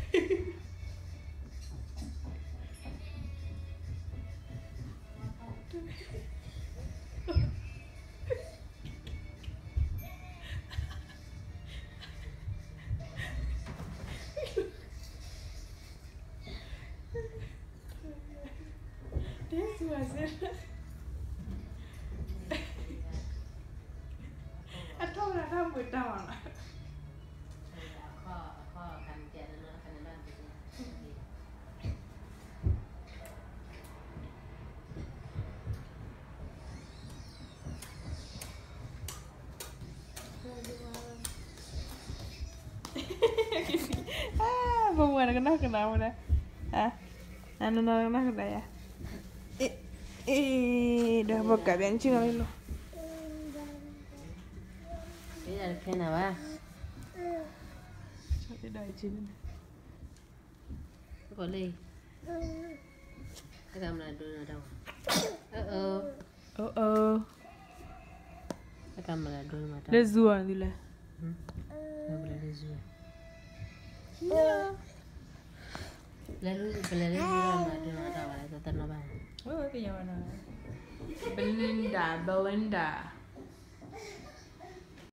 This was it. I told her that we're down. Không ngờ nó cái nào đây nó cái này dah buka benci kali lo. Ini kenapa? Tidak izin. Boleh. Kita mana dulu ada. Kita mana dulu ada. Lezuan dile. Boleh lezuan. Lalu boleh lezuan ada. Tetap nama. Oh, itu yang mana? Belinda.